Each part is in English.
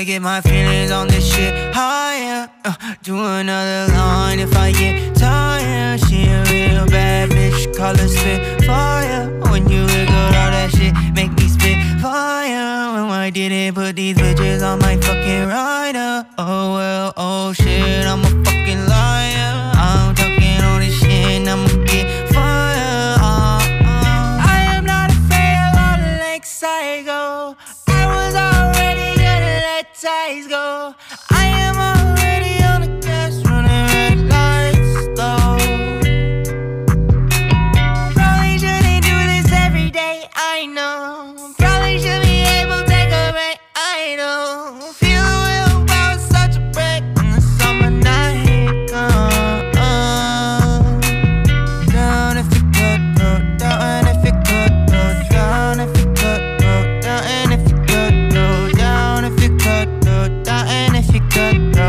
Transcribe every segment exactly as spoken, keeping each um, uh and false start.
Tryna get my feelings on this shit higher. uh, Do another line if I get tired. She a real bad bitch, call her Spitfire. When you wiggle all that shit, make me spit fire. When I didn't put these bitches on my fucking rider. Oh well, oh shit, I'm a fucking liar. I'm talking all this shit, I'ma get fire. uh, uh. I am not afraid of all the lengths I go. I was already gonna let ties go. I am already on the gas, running red lights though. Probably shouldn't do this every day, I know. Probably should be able to take a break, I know. Feel the willpower, such a break when the summer night comes. Down if you could, bro, down if you could, bro, down if you could, bro, down if you could, bro, down if you could, bro, down if you could, bro.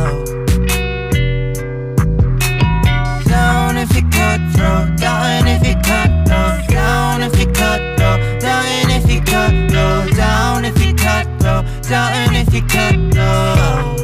Down if you could, bro, down if you could, bro, down if you could, bro, down if you could, bro, down if you could, bro, down if you could, bro.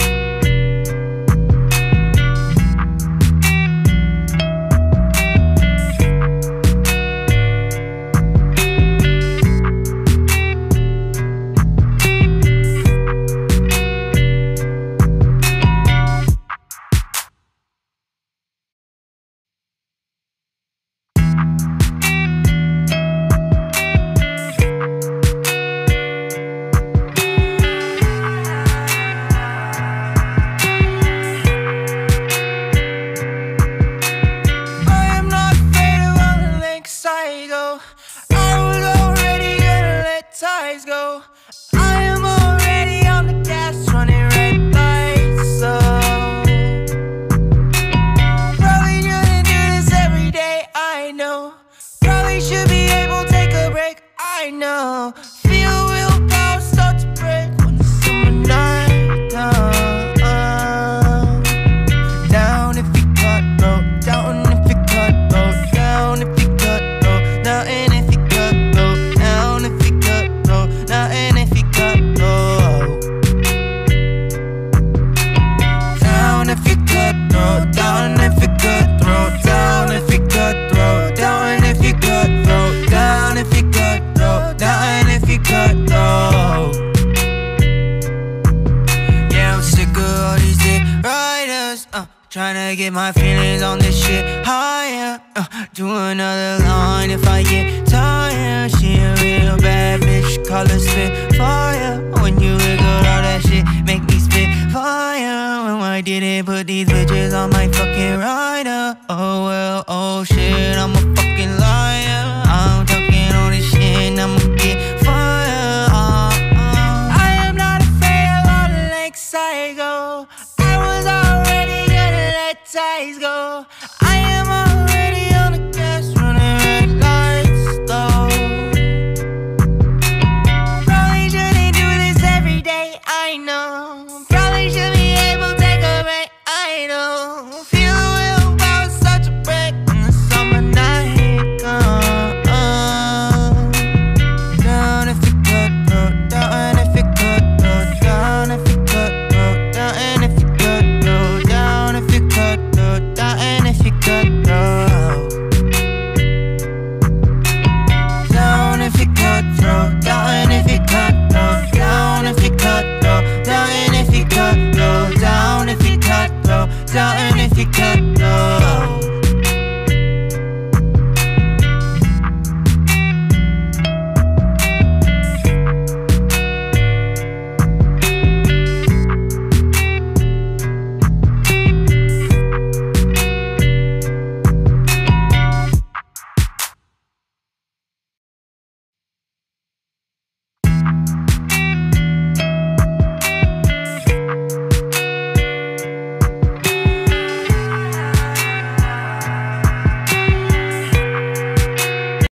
Tryna get my feelings on this shit higher. uh, Do another line if I get tired. She a real bad bitch, call her Spitfire. When you wiggle all that shit, make me spit fire. When I didn't put these bitches on my fucking rider. Oh well, oh shit, I'm a fucking liar. I'm talking all this shit, I'ma get fire. uh, uh. I am not afraid of all the lengths I go. I was already ties go. I